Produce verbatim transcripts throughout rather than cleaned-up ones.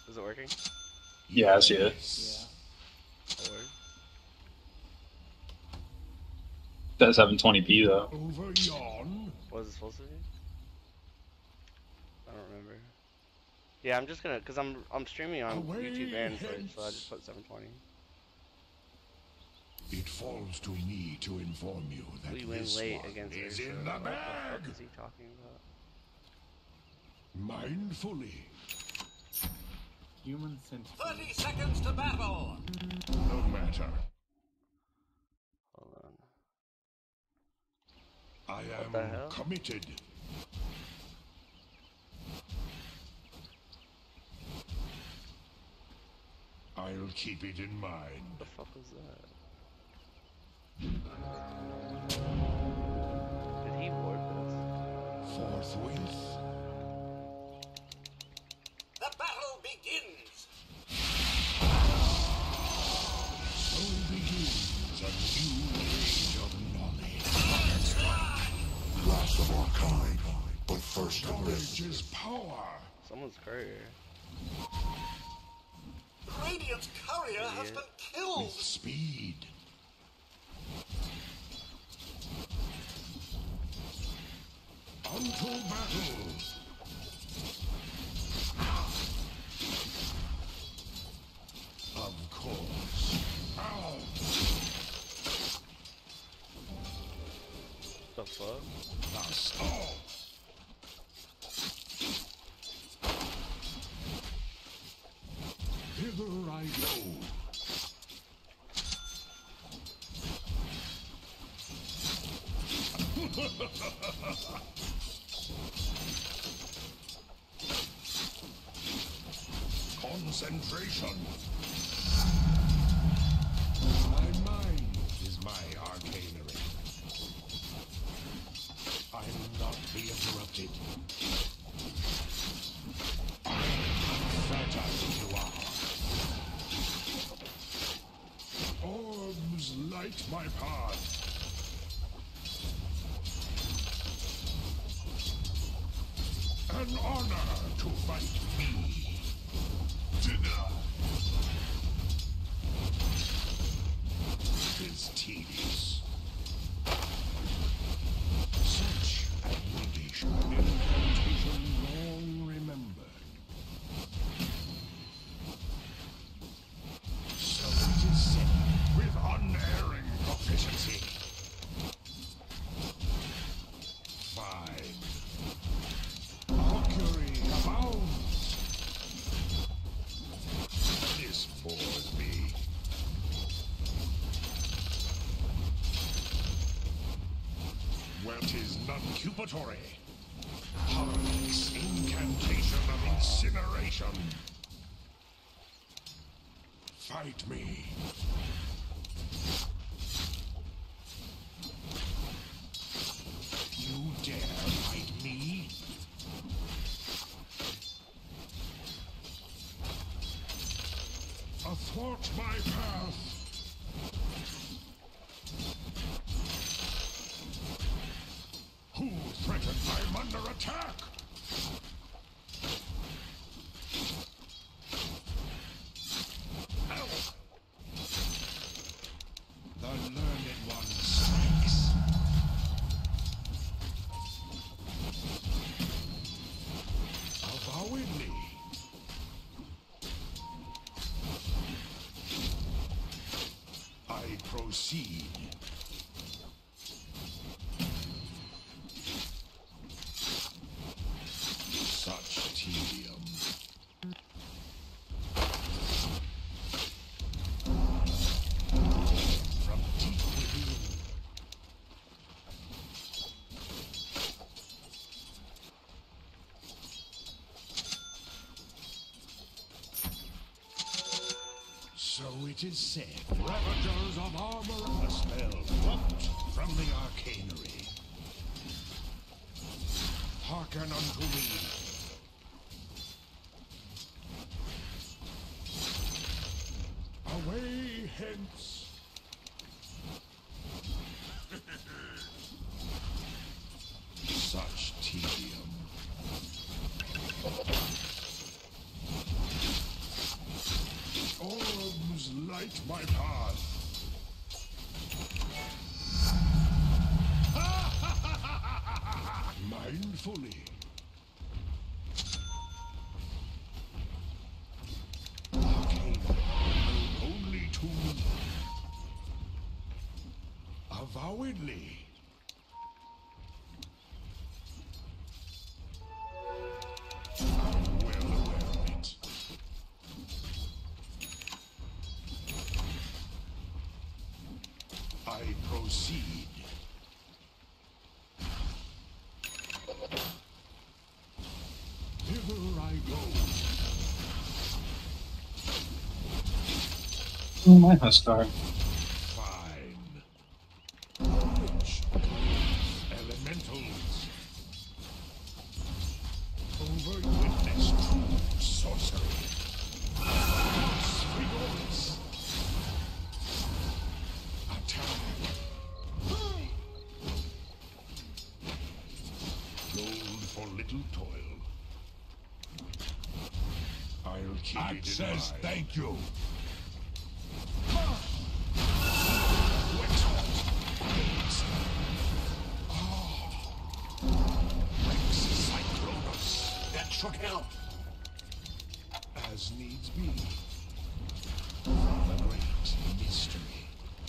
Is it working? Yeah, I see it. Yeah. Or... That's seven twenty p though. Over yon. What is it supposed to be? I don't remember. Yeah, I'm just gonna, cause I'm I'm streaming on Away YouTube and Twitch, hence. so I just put seven twenty. It falls to me to inform you that We win this late one against is Ursula. in the What bag. the fuck is he talking about? Mindfully. Human centipede. Thirty seconds to battle. No matter. Hold on. I What the hell? am committed. I'll keep it in mind. What the fuck was that? Did he warp us? Forthwith. The battle begins. So begins a new age of knowledge. Last of our kind, but first of Knowledge this. is power. Someone's courier. Radiant's courier has been killed. With speed. Unto battle. Of course. Ow. The fuck? Thus all. Hither I go. Concentration. My mind is my arcanery. I'll not be interrupted. Fragile you are. Orbs light my path. An honor to fight me. Dinner. Is tedious. Such admiration. Incantation long remembered. So it is said with unerring proficiency. Fine. Mercury abounds. This bores me. Well, 'tis non-cupatory. Harmless incantation of incineration. Fight me. You dare fight me? Athwart my path. Who threatened I'm under attack? Ow! The learned one strikes. Avowedly. I proceed. Such tedium. From deep within. So it is said, ravagers of armor, a spell plucked from the arcanery. Hearken unto me. Away hence. Such tedium. light my path. Mindfully. Arcane, known only to me. Avowedly. I'm well aware of it. I proceed. Hither I go. Oh, my Huskar. Fine. Knowledge. Elementals. Over witness true sorcery. Frigors. Attack. Gold for little toil. I'll keep Act it in says mind. thank you. That should help. As needs be. The great mystery.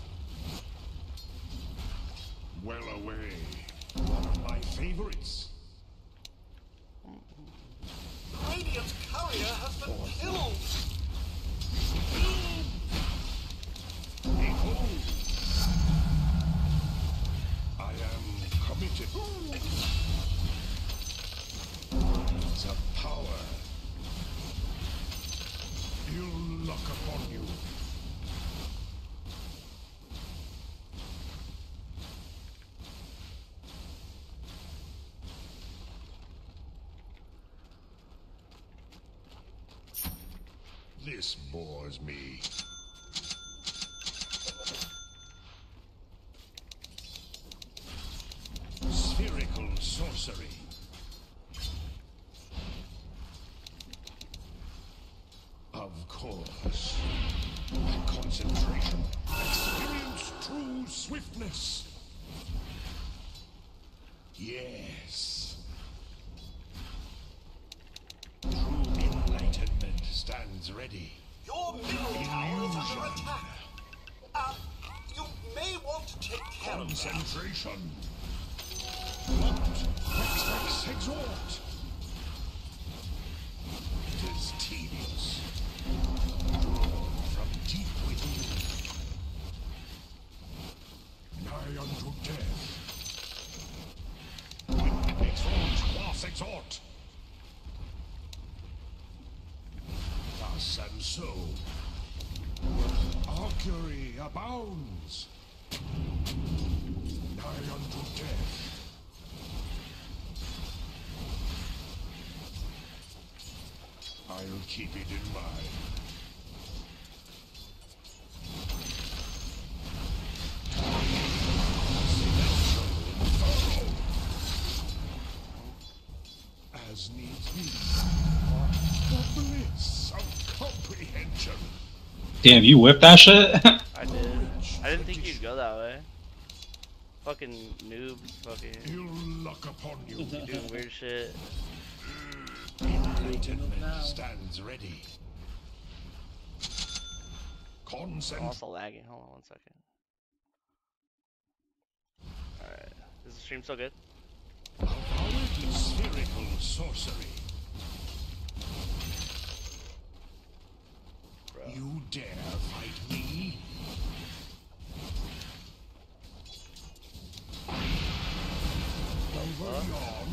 Well away. One of my favorites. Radiant's courier has been killed. Behold. I am committed. Words of power. Ill luck upon you. This bores me. Spherical sorcery. Of course. Concentration. Experience true swiftness. Yes. True enlightenment stands ready. Your middle tower is under attack. Uh, you may want to take care of that. Concentration. What? Vex, exhort. It is tedious. Drawn from deep within. Nigh unto death. Exhort, quas exhort. Thus and so. Augury abounds. Nigh unto death. I'll keep it in mind. As needs be. The bliss of comprehension. Damn, you whipped that shit? I did. I didn't think you'd go that way. Fucking noobs, fucking Ill luck upon you. doing weird shit. Enlightenment stands ready. I'm Consent. also lagging. Hold on one second. Alright. Is the stream still good? Avowedly spherical sorcery. Bro. You dare fight me? Over yon.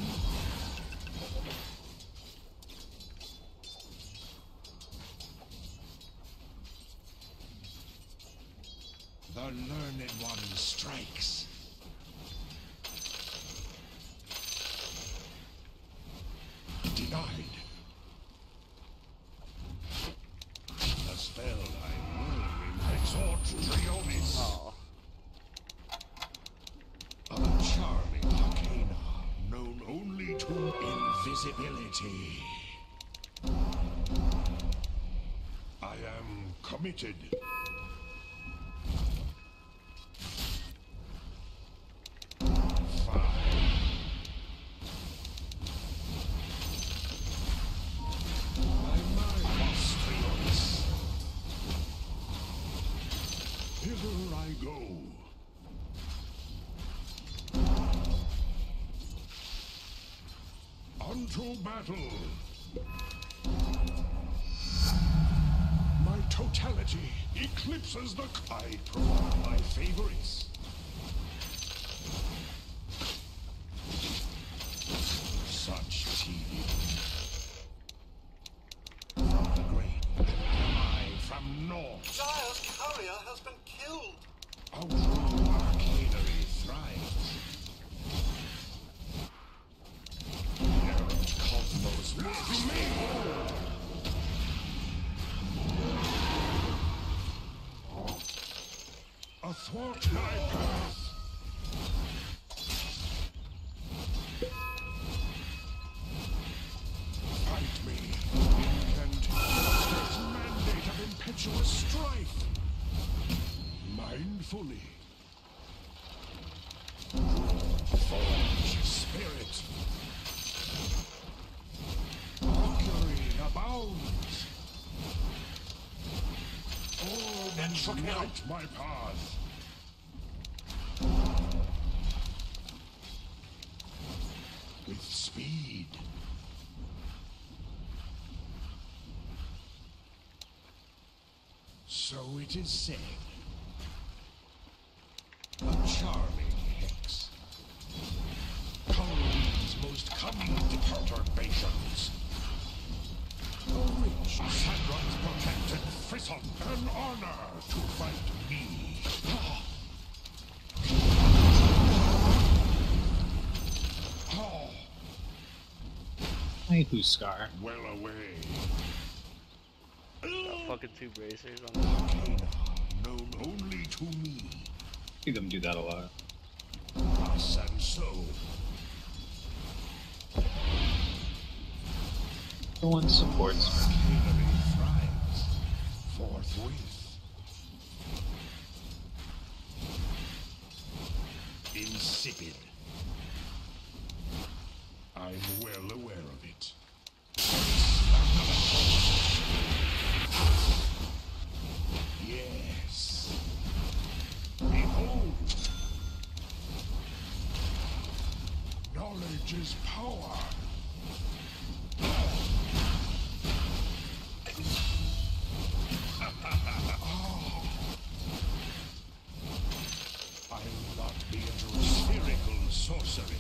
The learned one strikes. Denied. A spell I will exhort Trionis. Oh. A charming arcana known only to invisibility. I am committed. to battle. My totality eclipses the I provide my favorites. Such tedium. From the great, I from north. Giles Courier has been killed. A true arcanery thrives. Errant cosmos lives me. Athwart my path. Fight me. Incantation's mandate of impetuous strife. Mindfully. Forge spirit. Augury abounds. Oh, and light my path. With speed. So it is said. A charming hex. Halloween's most cunning perturbations. A rich Sadron's protected frisson. An honor to fight me. Oh, Hey, who's Scar? well away. Got fucking two bracers on this. Arcana, known only to me. See them do that a lot. Us and so. The one supports. Arcanery thrives forthwith. Insipid. I'm well aware of it. Yes. Behold. Knowledge is power. I will not be into spherical sorcery.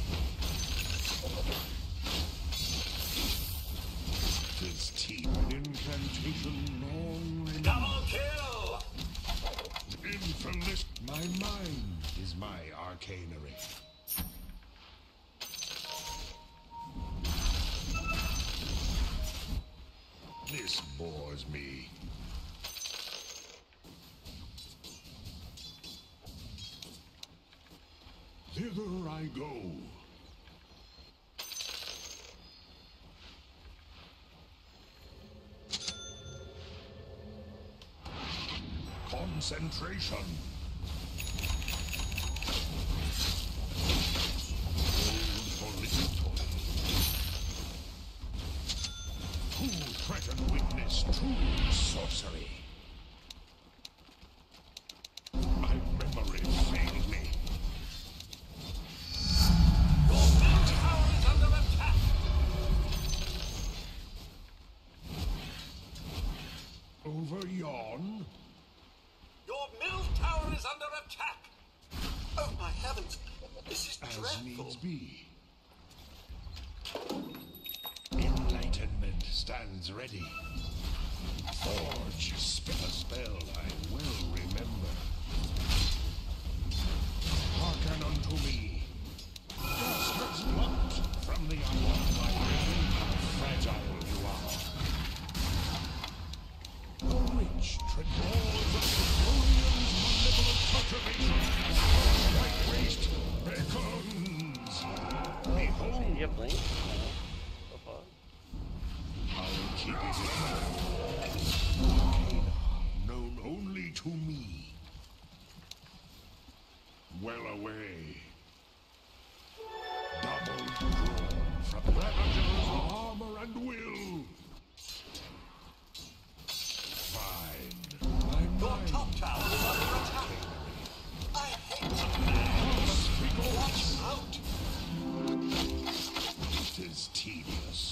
Tis tea, an incantation long remembered. Double kill! Infamous. My mind is my arcanery. This bores me. Thither I go. Concentration. Old political. Who threaten witness true sorcery? My memory failed me. Your middle tower is under attack! Over yon? Your middle tower is under attack! Oh my heavens! This is As dreadful! needs be. Enlightenment stands ready. Forge, spit a spell I will remember. Hearken unto me. Dust blocked from the hour my living, how fragile you are. A rich treadmill of Napoleon's malevolent perturbation. White waste beckons. Behold. You have blink? No. So far. I'll keep it in mind. Arcana, known only to me. Well away. Double drawn from Ravager's armor and will. Fine. My Your mind. top tower is under attack! I hate it! Watch out! It is tedious.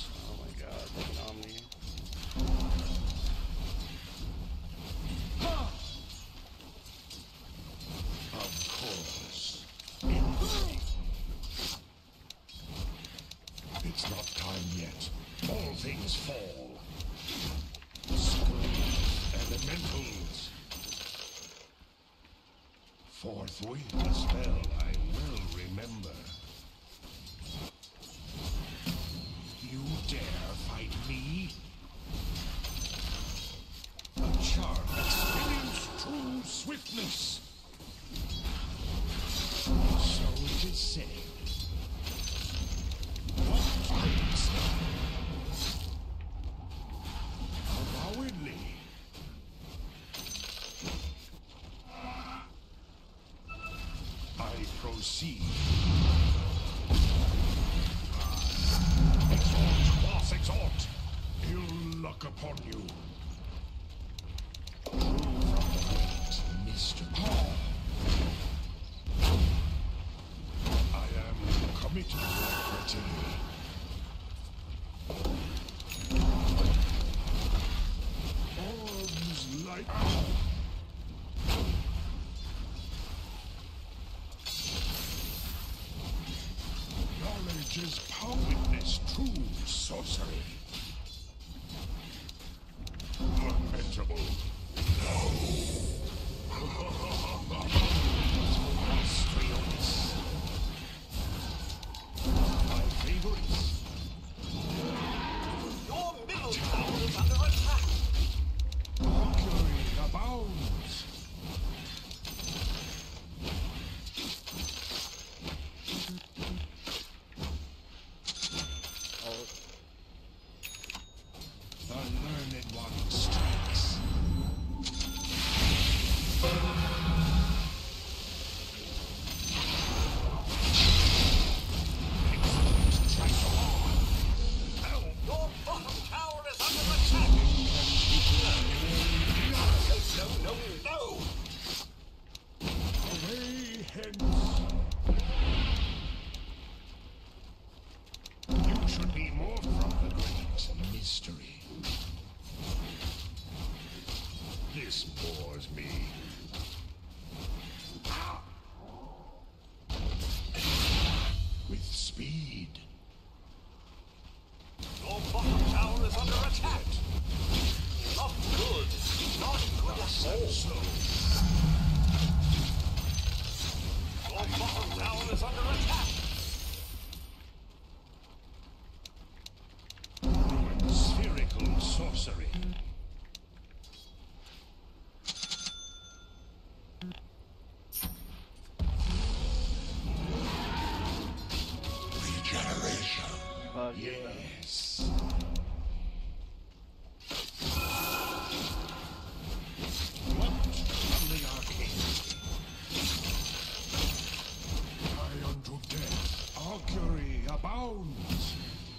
elementals. Forthwith, a spell I will remember. You dare fight me? A charm experience true swiftness. So it is said. What brings avowedly. I proceed. Exhort, boss, exhort. Ill luck upon you. True from the great Mister Paul. I am committed to arms like knowledge is power. Witness true sorcery. Lamentable. Histrionics. My favorites. Your middle tower is under attack. Mercury abounds. Oh, The learned one strikes. Your bottom tower is under attack. No, no, no. Away hence. You should be more from the great mystery. This bores me. With speed. Your bottom tower is under attack. Not good. Not good at all. So, Your bottom tower is under attack. spherical sorcery. Regeneration. fuck. Yes. What from the arcane? I unto death. Augury abounds.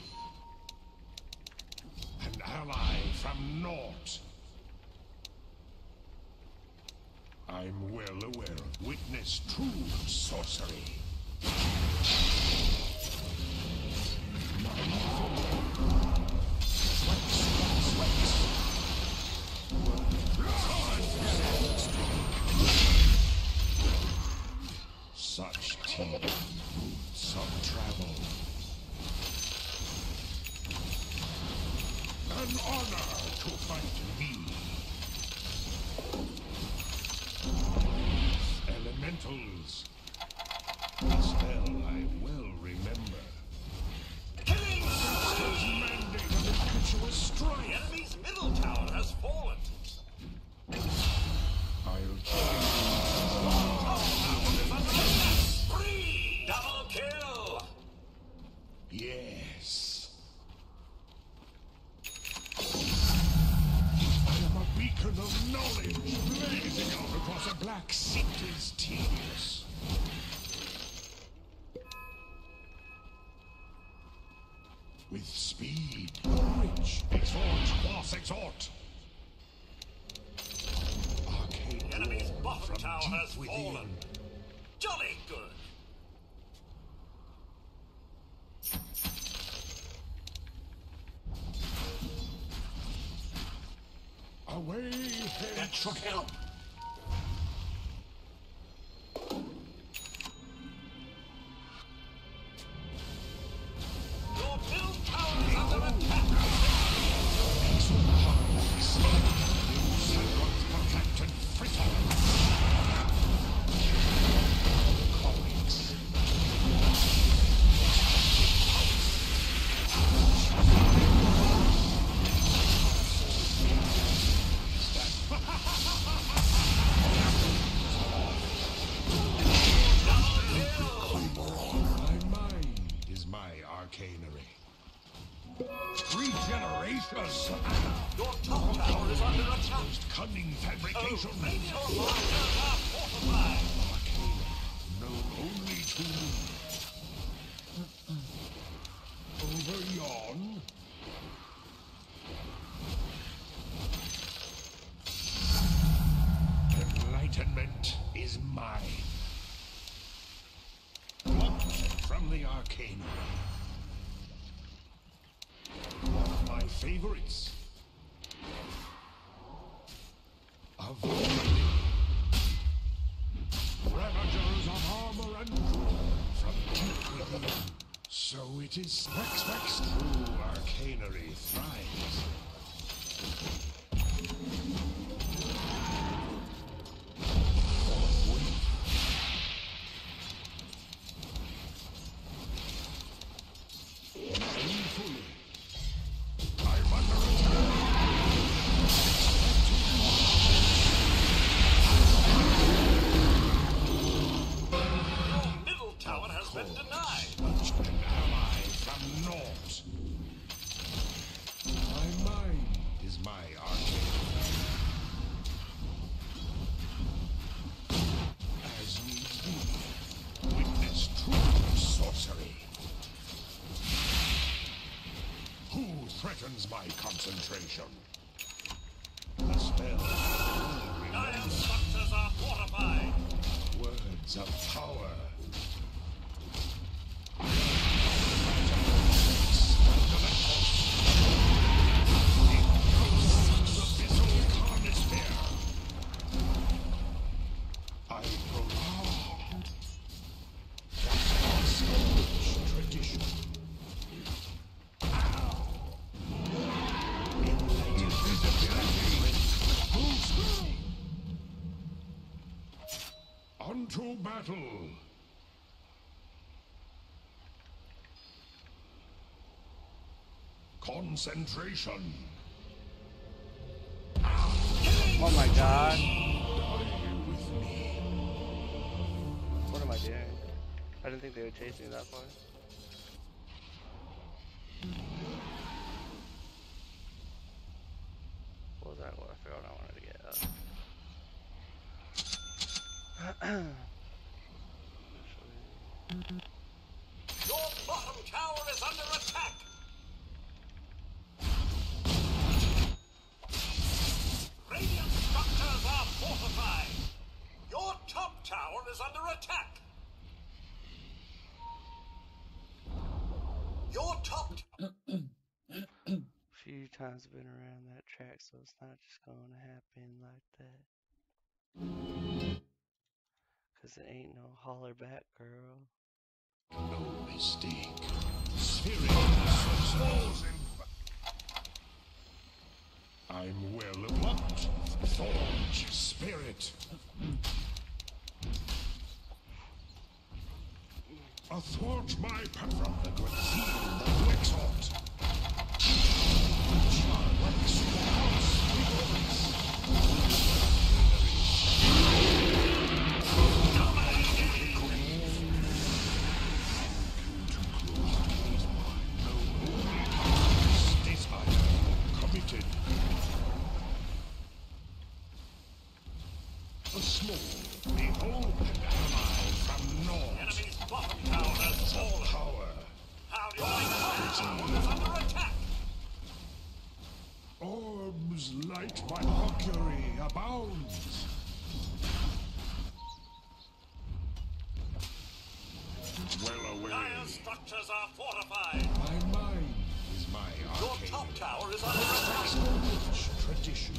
An ally from naught. I'm well aware of witness true sorcery. Such tea, some travel. An honor to fight me. Elementals. A spell I will remember. Killing Monster's mandate of impetuous The strife. enemy's middle tower has fallen. I'll kill Tower is under attack. Three double kill. you. Yes. I am a beacon of knowledge blazing out across a black sea. It is tedious. With speed, courage, exhort, boss, exhort. Arcane The enemy's roar bottom from tower deep has within. fallen. Jolly good. Away, That hence. should help. Your middle tower is under attack. Peace with hearts. New second Your top tower is under attack. Most cunning fabrication. Oh, your masters are fortified. Arcane, known only to me. Over yon. Enlightenment is mine. Plucked from the arcane. One of my favorites. Avoiding. Ravagers of armor and jewel from deep within. So it is Vex Vex true arcanery thrives. Mindfully. I'm under attack. Your middle tower has been denied. An ally from naught. My mind is my arcane. As needs be, witness true sorcery. Who threatens my concentration? The spell. Dire structures are fortified. Words of power. I prolong tradition. Unto battle. Concentration. Oh my god. Die with me. What am I doing? I didn't think they would chase me that far. What was that? What I forgot I wanted to get up. Your bottom tower is under attack. Radiant structures are fortified. Your top tower is under attack. Your top Few times I've been around that track, so it's not just gonna happen like that. Cause it ain't no holler back, girl. No mistake. Spirit falls in. I'm well plucked. Forge spirit. Athwart my path from the great field of Wexhort. Wex house rewards. Committed. A small, behold, an ally from north. enemy's bottom tower has fallen. Power. How do you like that? Tower is under attack. Orbs light by Mercury abounds. Well away. Dire structures are fortified. My mind is my Your arcane. top tower is under attack. Rich tradition.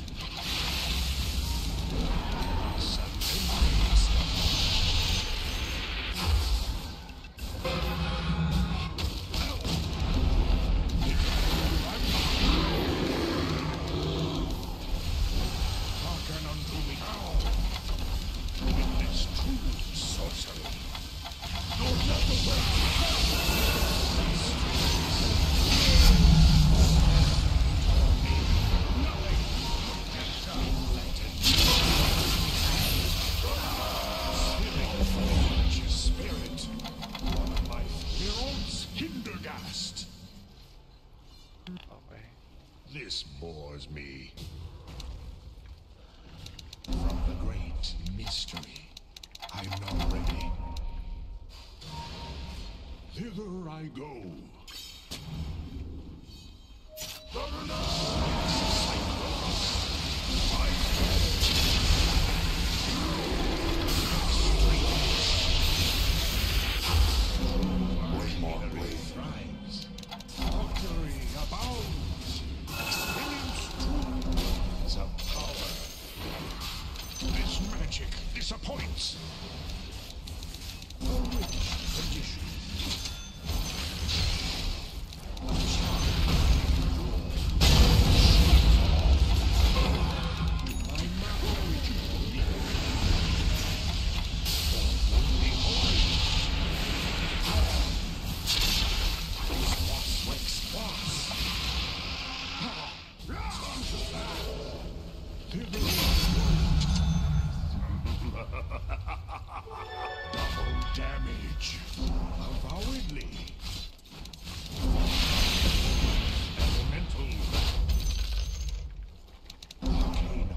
Hearken unto me now. Witness true sorcery. Your death This bores me. From the great mystery, I'm not ready. Thither I go. Thrives. Victory abounds. Experience of power. This magic disappoints. A rich tradition. Damage. Avowedly. Elemental. Arcana.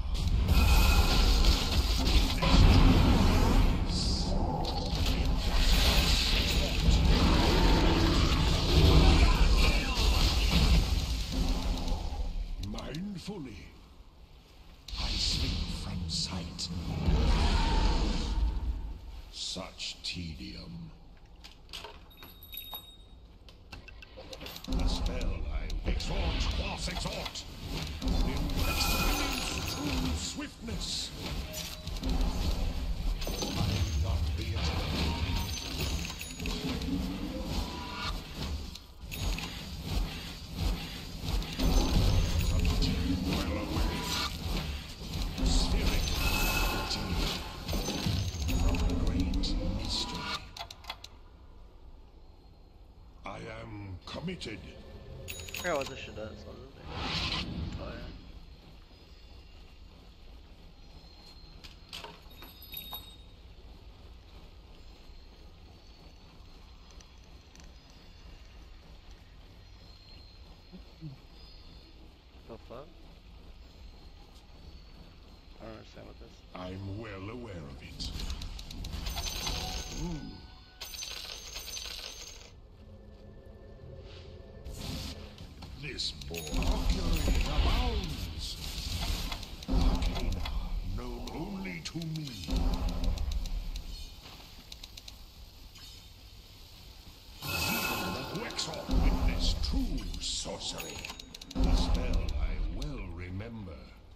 Mindfully. I sleep from sight. Such tedium. The spell I exhort, quaff, exhort. Experience true swiftness. I will not be attacked. Well away. Spheric fatigue. From the great mystery. I am committed. I forgot what this shit does. What is it? Oh yeah. The fuck? I don't understand what this. I'm well aware of it. Ooh. This boy. Mercury abounds. Arcana known only to me. Even the Wexor witness true sorcery. The spell I well remember.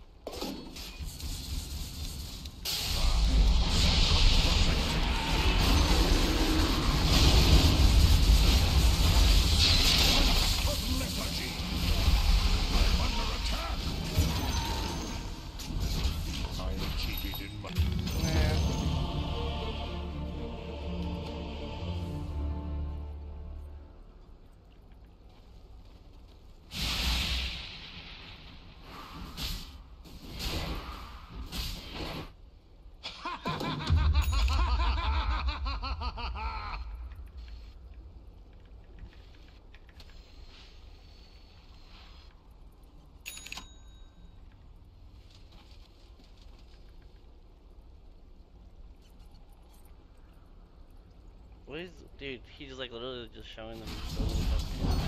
What is, dude? He's like literally just showing them. So fucking...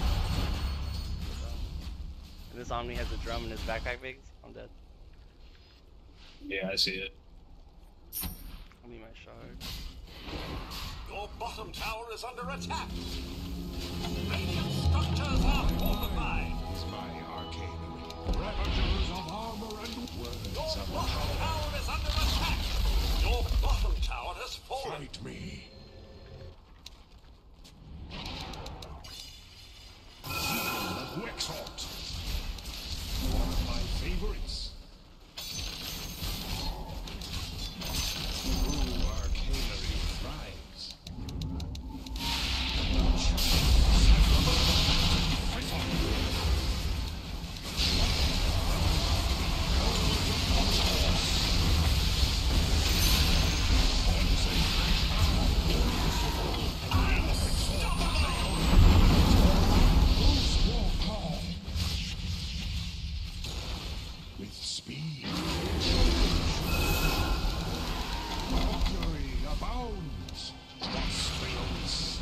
And this Omni has a drum in his backpack bigs. I'm dead. Yeah, I see it. I need my shard. Your bottom tower is under attack. Radiant structures are fortified. Is my arcane. Ravagers of armor and words Your of bottom power. tower is under attack. Your bottom tower has fallen. Fight me. Wexort. One of my favorites. True arcanery thrives. speed. Fury abounds. Prostratus.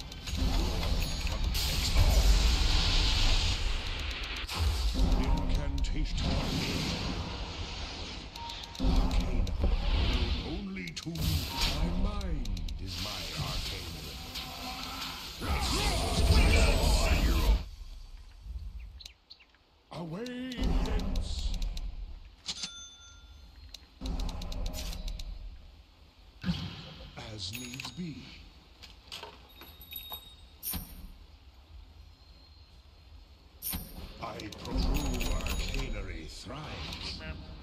Incantation. Arcana. Only to my mind is my arcana. Away hence. As needs be. I protrude arcanery thrives.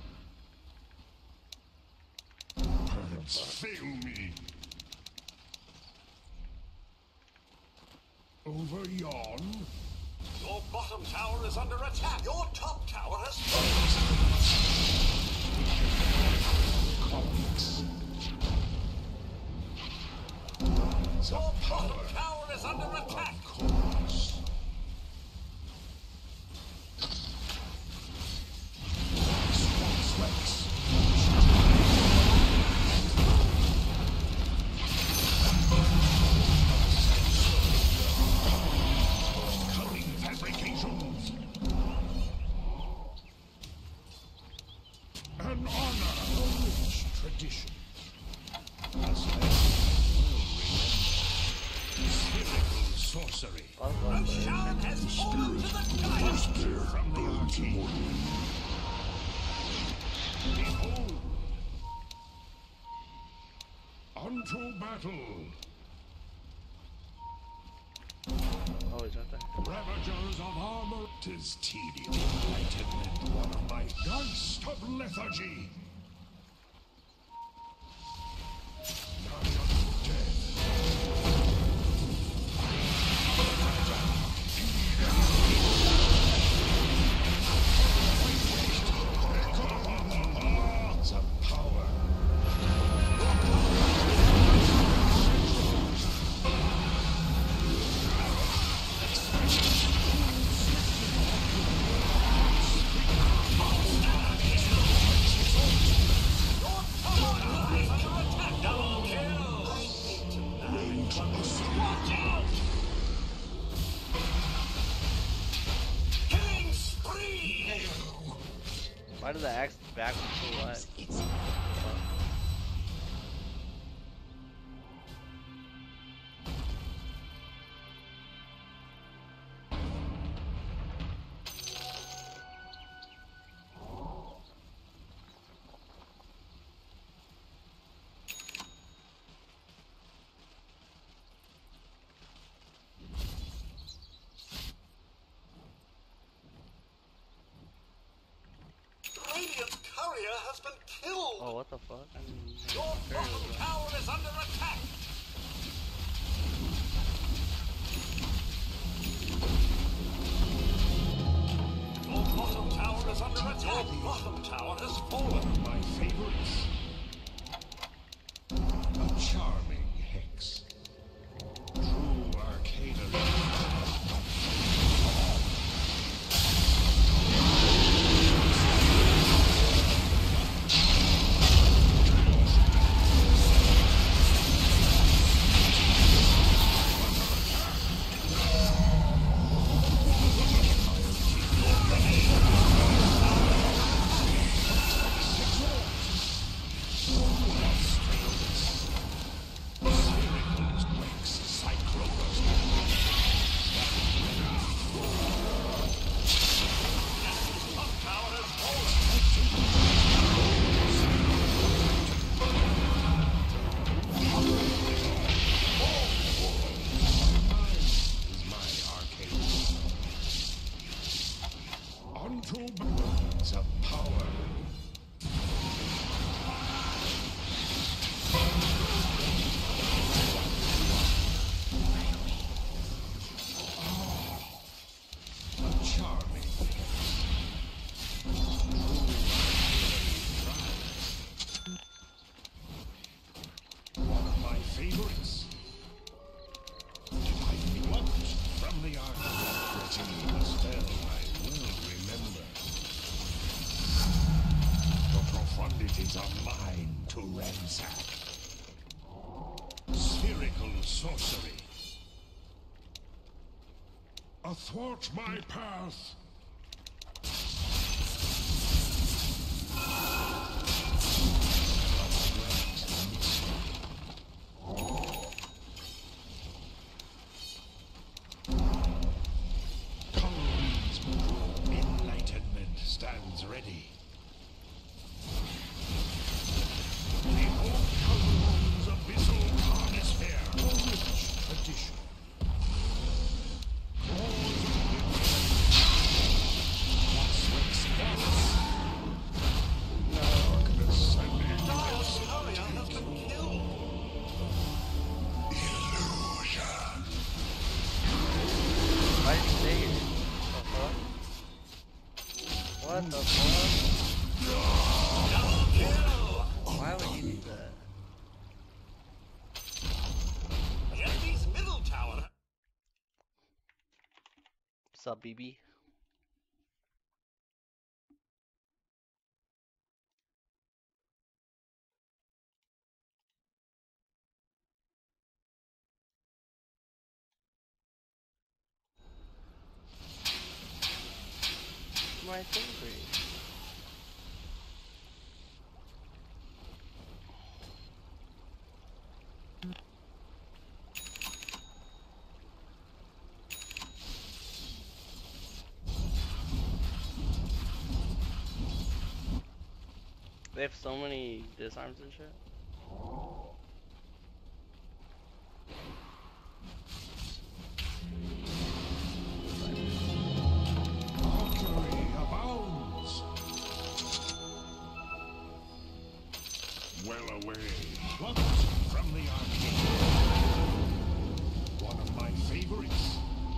Birds fail me. Over yon. Your bottom tower is under attack. Your top tower has Comics. Your bottom tower is under attack. Chorus. An honor, a rich tradition. As I spherical sorcery. The shaman has fallen to the giant. From the arcane. Behold. Unto battle. Oh, he's right there. Ravagers of armor. 'Tis tedious. Enlightenment, one of my geist of lethargy. Nigh unto death. Some power. Why did the axe back so light? Radiant's courier has been killed. Oh, what the fuck? I mean, Your bottom tower is under attack. Your bottom tower is under attack. Your bottom tower has fallen. My favorites. A charming hex. True arcanery. It is a mine to ransack. Spherical sorcery. Athwart my path. Enlightenment stands ready. Behold Calderon's abyssal carnisphere, a rich tradition. Darkness and Dire's courier has been killed. illusion. Why did you say it? What the fuck? What the fuck? Double kill. Why would you do that? The enemy's middle tower. What's up, B B? My favorite. They have so many disarms and shit. Mockery abounds. Well away. Plucked from the arcade. One of my favorites.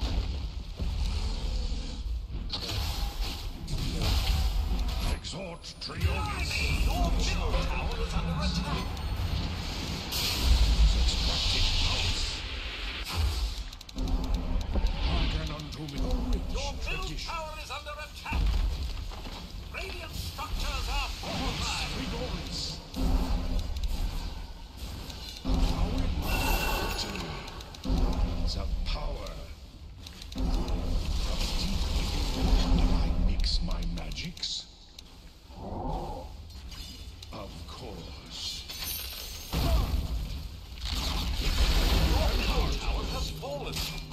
Exhort Trionis. Your middle tower is under attack. Extracting house. Hearken unto me. A Your rich middle tradition. tower is under attack. Radiant structures are fortified. Trionis. How it of power. From deep within, do I mix my magics? Of course. Your middle tower has fallen.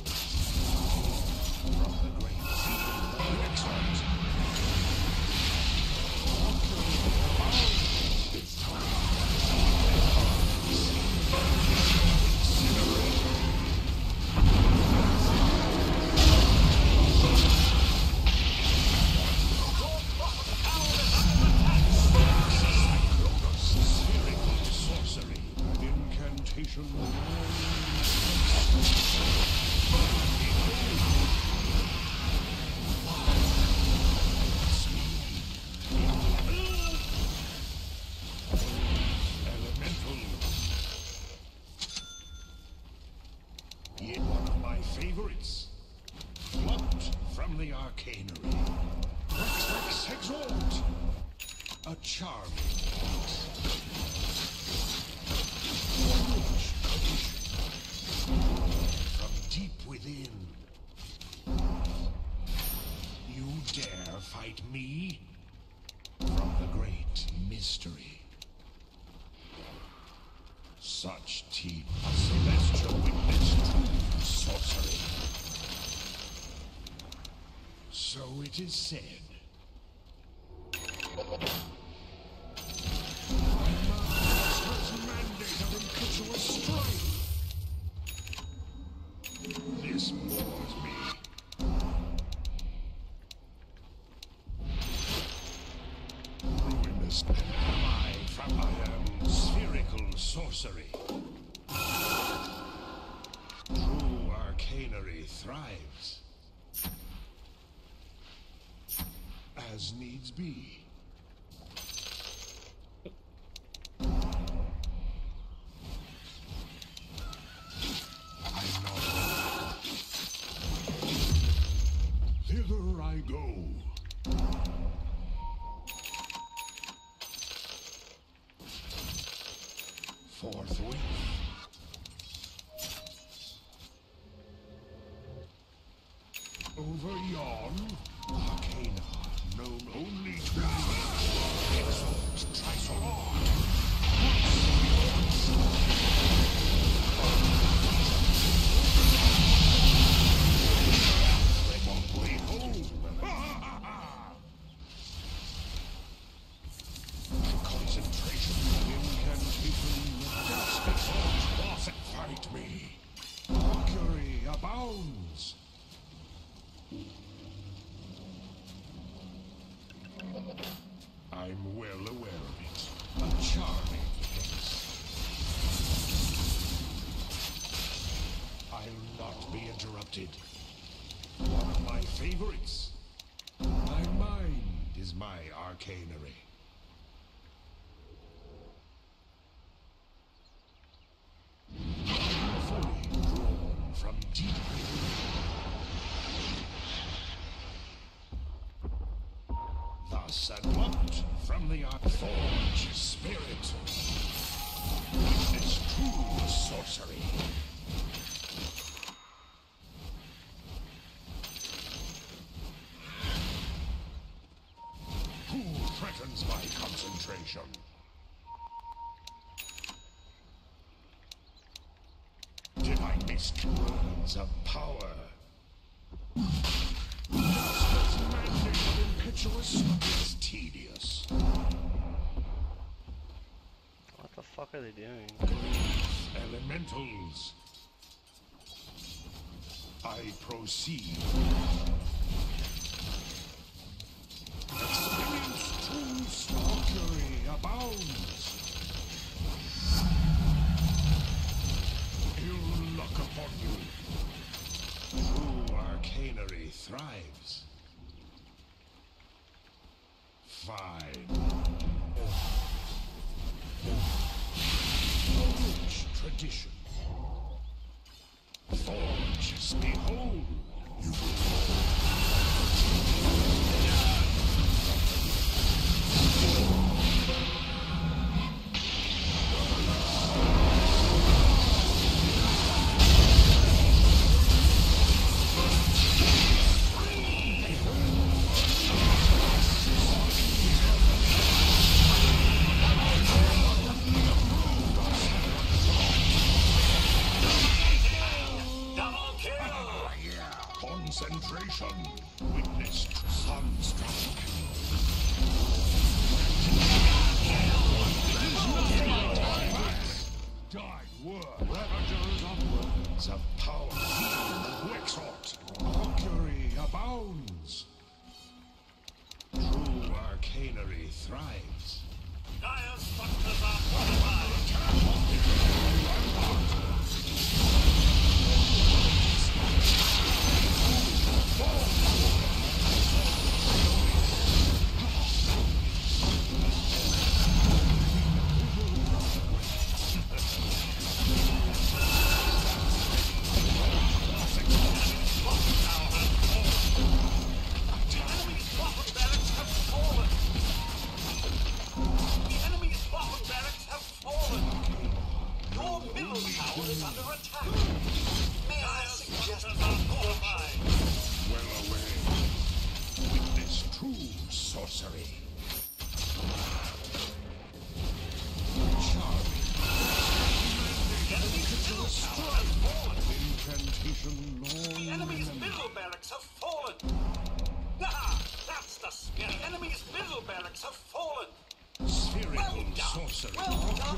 From the great sea, excellent. Spherical sorcery. An incantation. Elemental. Yet one of my favorites. Plucked from the arcanery. Rex Rex Exalt. A charming piece. Rich tradition. From deep within. You dare fight me? From the great mystery. Such teeth, a celestial witness to sorcery. So it is said. My master's mandate of impetuous strife. This bores me. Ruinous am I from I am spherical sorcery. True arcanery thrives. As needs be. I know. Thither I go. forthwith. Over yon, Arcana, known only to me. Exalt Trisolor. Concentration, incantation, just fight me. Mercury abounds. I'm well aware of it. A charming place. I'll not be interrupted. One of my favorites. My mind is my arcanery. Fully drawn from deep within. Thus unlocked from the Archforge spirit. Witness true sorcery. Who threatens my concentration? Did I miss words of power? Master's mandate of impetuous is tedious. What the fuck are they doing? Elementals. I proceed. Experience true stalkery abounds. Ill luck upon you. True arcanery thrives. Fine. A rich tradition. Forge, behold. You concentration. Witness sunstrike. Died word. Ravagers of words of power. Wexort. Mercury abounds. True arcanery thrives. Dire structures are fortified. Sorcery. Incantation long. The enemy's middle barracks have fallen. Ah, that's the spirit. The enemy's middle barracks have fallen. Spherical Well done. sorcery. Well done.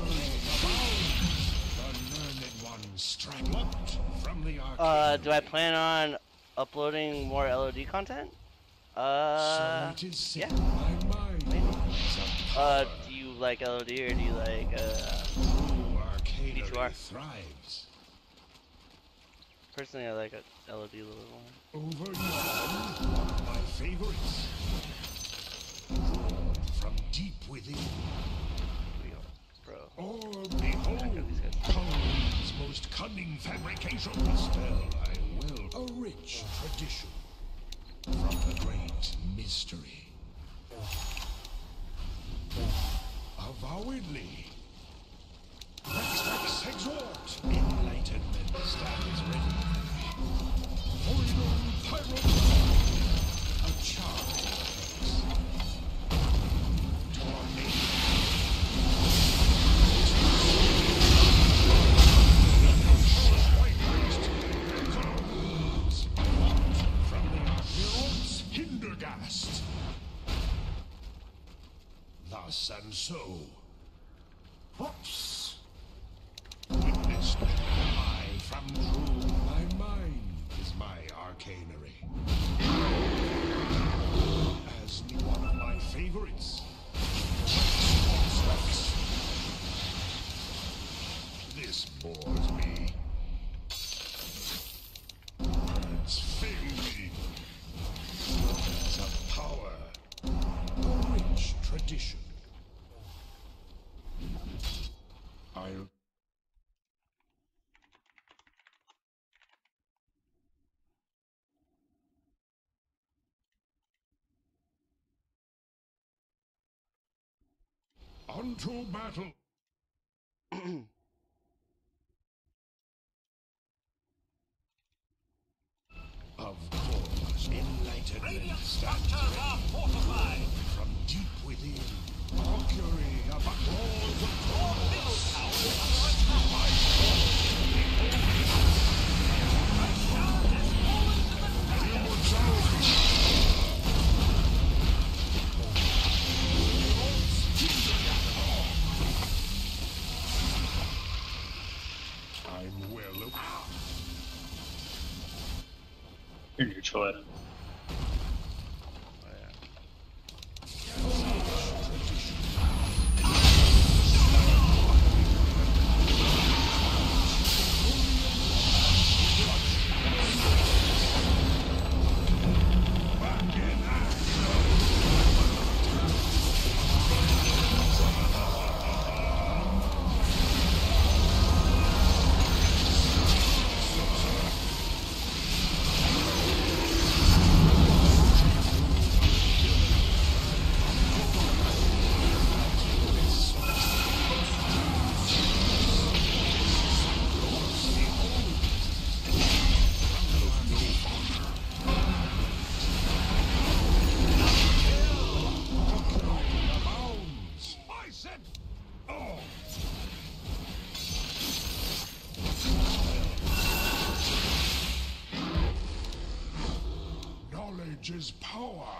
The learned one strike locked from the arcane. Uh, do I plan on uploading more L O D content? Uh, so it is yeah. My mind. Uh, do you like L O D or do you like, uh, True arcanery B two R? thrives. Personally, I like L O D a little more. Over yon, one of my favorites. Drawn from deep within. Bro. Or behold, Cone's most cunning fabrication. Still, I will. A rich tradition from the great mystery. Avowedly. Next exhort. Enlightenment stands ready. Hokuto Pyro. A charge. Tornado. From the Archeros, Hindergast. Thus and so. Whoops. Witness I from true. My mind is my arcanery. As one of my favorites. This bores me. Words fail me. Words of power. A rich tradition. I'll Unto battle. Of course, enlightenment Radiant stands structures are fortified. from deep within. Mercury of all the Your middle tower is under attack. My tower has fallen to the I'm well aware. You're neutral at him. Knowledge is power.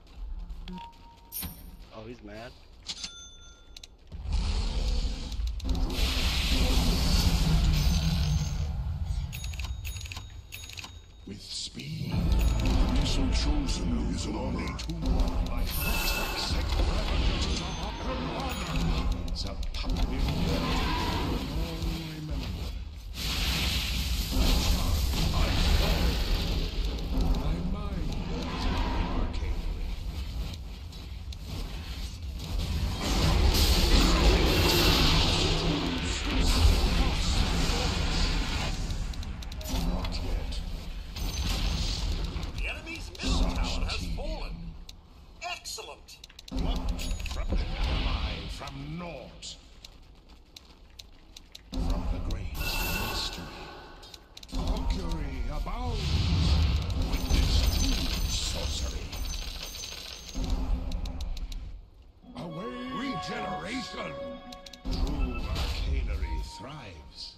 Oh, he's mad. With speed, so chosen is only to walk my footsteps. Ravagers of honor. It's a puppet. Remember. My mind is my arcane. Not yet. The enemy's middle tower has fallen. Excellent. Plucked from the ally from naught. From the great mystery. Mercury abounds. Witness true sorcery. Away regeneration. True arcanery thrives.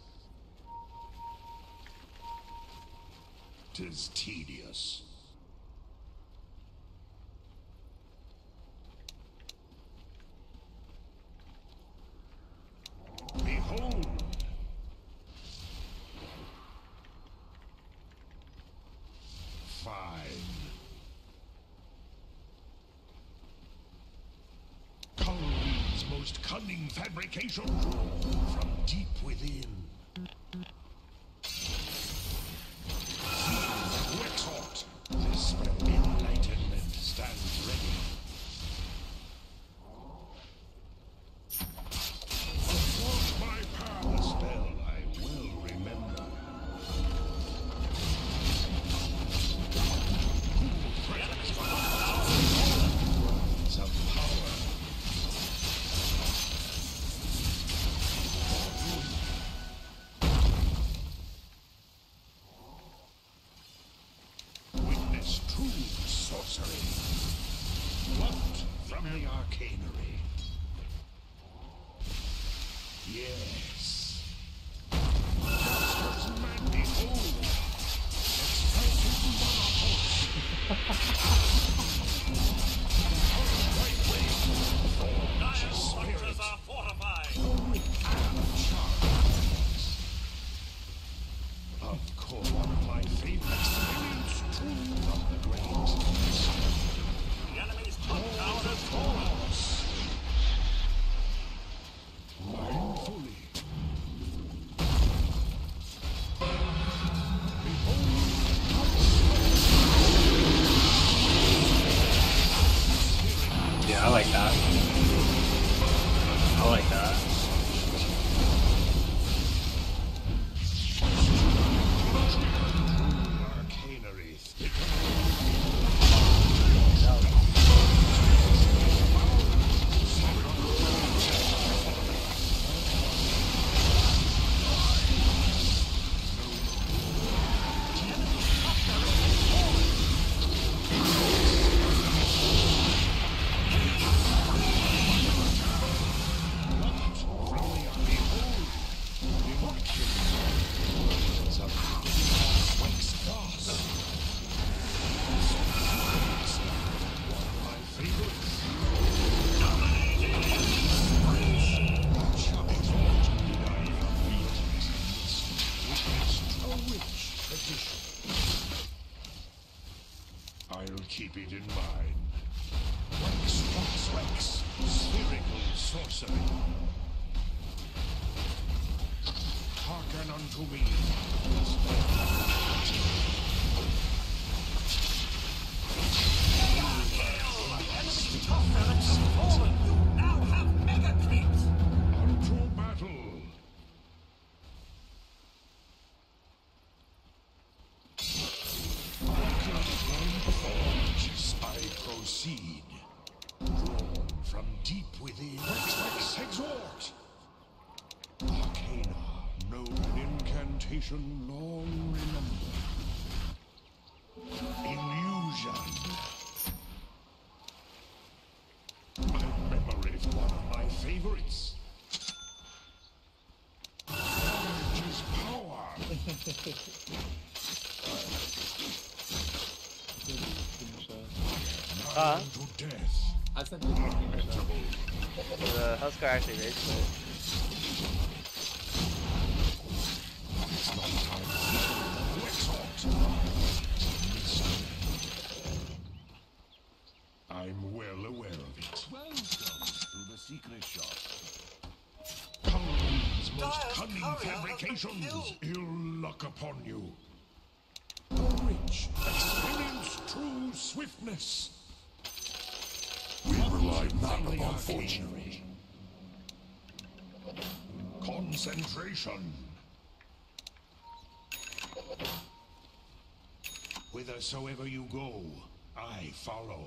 'Tis tedious. Behold! Fine. Khalid's most cunning fabrication from deep within. To exhort, this enlightenment stands ready. Athwart my path, a spell I will remember. Words of power. arcanery. Yes. Monsters man behold. Extracted monopoles. Right way. Dire structures are fortified. Of course, one of my favorites. From the great. The enemy's top tower is fallen. Mindfully. Yeah, I like that. I like that. Arcanery. I'll keep it in mind. Rex, Rex, Rex, spherical sorcery. Hearken unto me. Enemy's top barracks have fallen. You now have mega creeps. Unto battle. I proceed. Drawn from deep within. Rex, Rex, exhort. Arcana, know an incantation long remembered. Illusion. My memory is one of my favorites. Knowledge is power. Uh, To death. I sent it to you. the Huskar actually rage quit. It's not time. Exalt. I'm well aware of it. Welcome to the secret shop. Paladin's most Dire's cunning courier has been fabrications. killed. Ill luck upon you. A rich experience, true swiftness. We rely not From the upon arcane. fortune. Concentration. Whithersoever you go, I follow.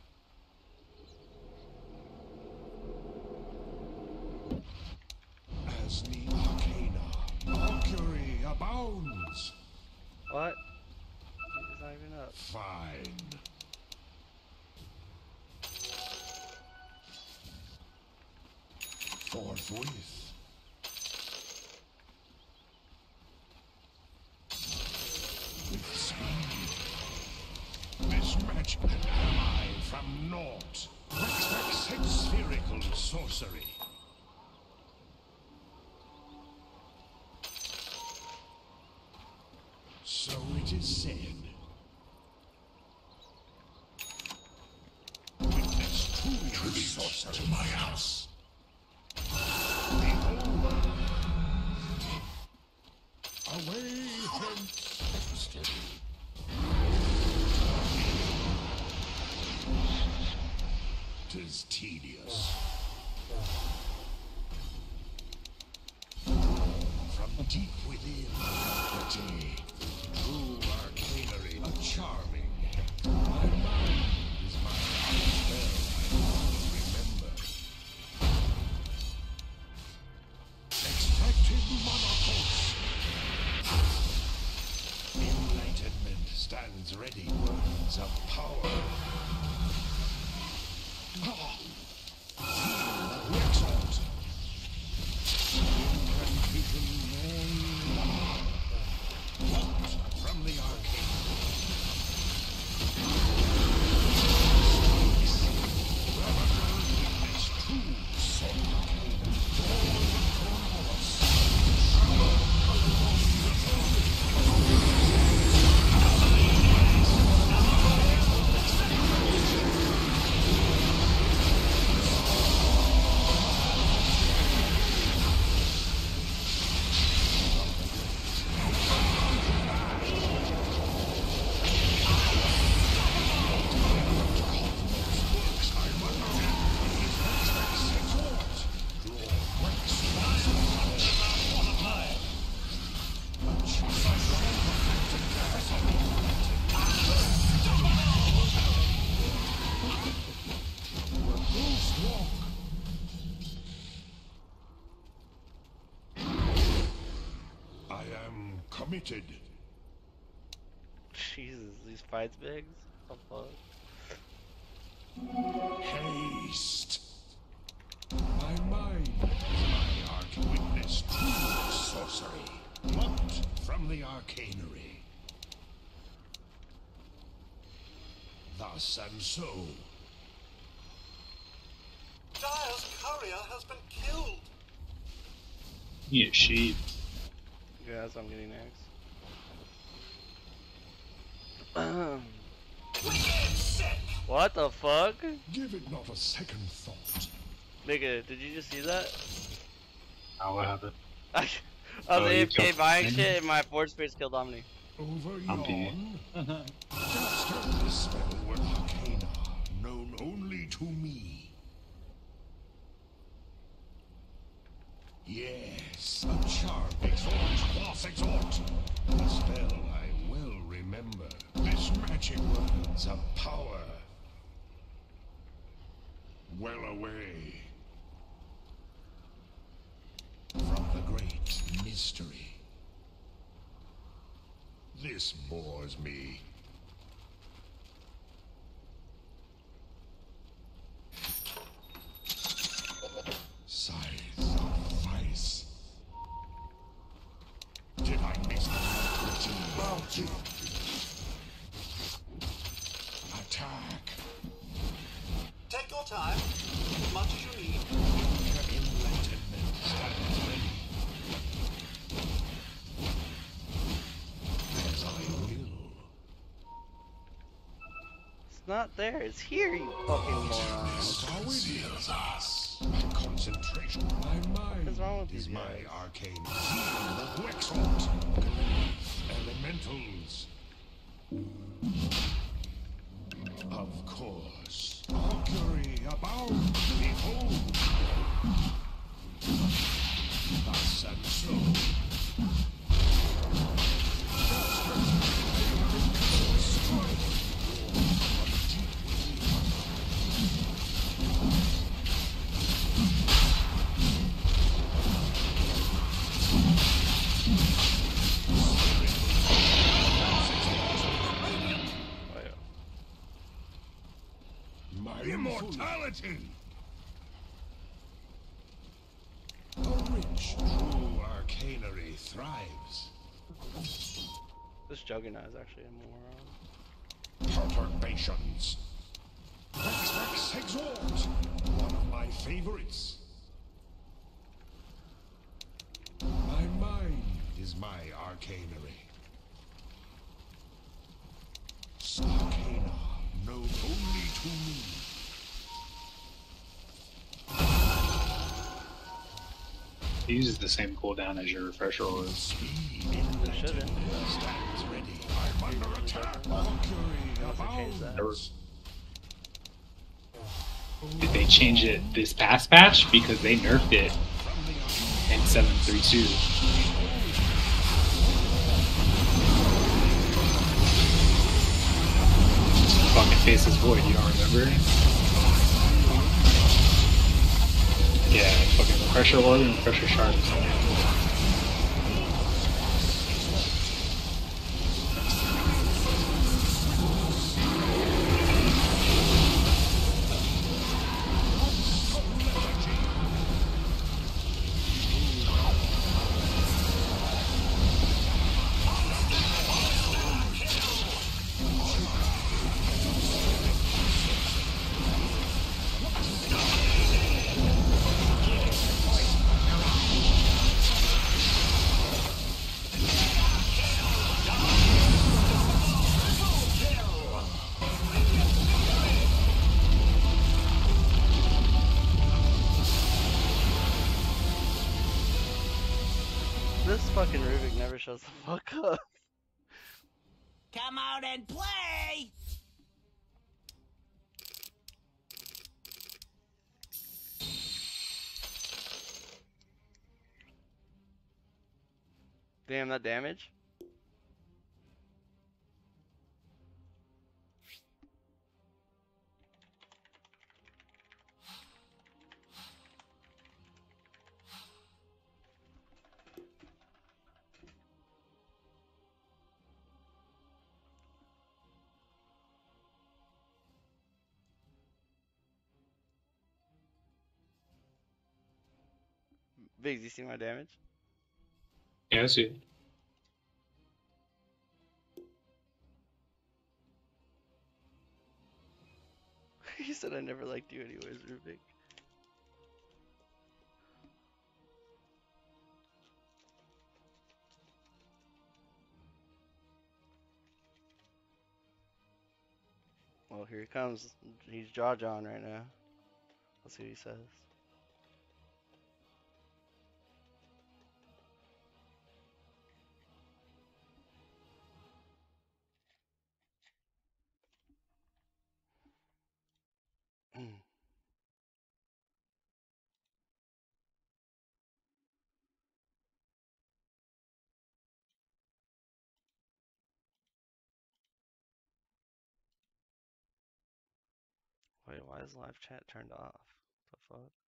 As the arcana, Mercury abounds. What? It's not even up. Fine. Forthwith. With speed. This match am I from naught. Rex, Rex, spherical sorcery. So it is said. Witness true sorcery to my house. Behold. Away hence. Tis tedious. From deep within, pretty, true arcanery, a charming. My mind is my spell I always remember. Extracted monopulse. Enlightenment stands ready, words of power. Ah. committed. Jesus, these fights bigs. What the fuck? Haste. My mind is my arch witness to sorcery, plucked from the arcanery. Thus and so. Dire's courier has been killed. You need a sheep. Yeah, that's what I'm getting next. Wicked sick. What the fuck? Give it not a second thought. Nigga, did you just see that? Oh, what happened? I was Oh, you A F K killed buying him? shit and my Forge Spirits killed Omni. Over I'm P. yon, caster this spell with arcana, known only to me. Yes, a charm exhort, quaff exhort. A spell I well remember. This magic words of power. Well away from the great mystery. This bores me. Sighs of vice. Did I miss the bounty? Attack. Take your time, as much as you need. Enlightenment stands ready. As I will. It's not there, it's here, you fucking moron. Reveals us. My concentration. My mind is wrong with is these my guys? arcane field of Wexalt. Elementals. Of course. Augury abound. Behold. Thus and so. My immortality! A rich, true arcanery thrives. This Juggernaut is actually a moron. Perturbations. Vex Vex Exhort! One of my favorites. My mind is my arcanery. Arcana, known only to me. It uses the same cooldown as your refresher orb. Speed It shouldn't. stands ready. I'm under attack. Augury change that. abounds. Did they change it this past patch? Because they nerfed it in seven three two. Fucking Faceless Void, you don't remember? Yeah, fucking Refresher Orb and Refresher Shard. This fucking Rubik never shows the fuck up. Come out and play! Damn, that damage? Biggs, you see my damage? Yeah, I see it. You said I never liked you anyways, Rubik. Well, here he comes. He's jaw jawing right now. Let's see what he says. Wait, why is live chat turned off? What the fuck?